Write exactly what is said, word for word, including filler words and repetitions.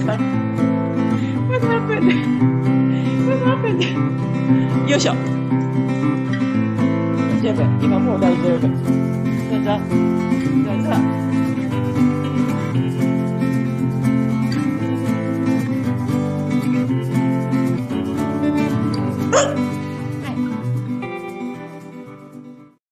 What happened? What happened? よいしょ。大丈夫。今もう大丈夫。どうぞ。どうぞ。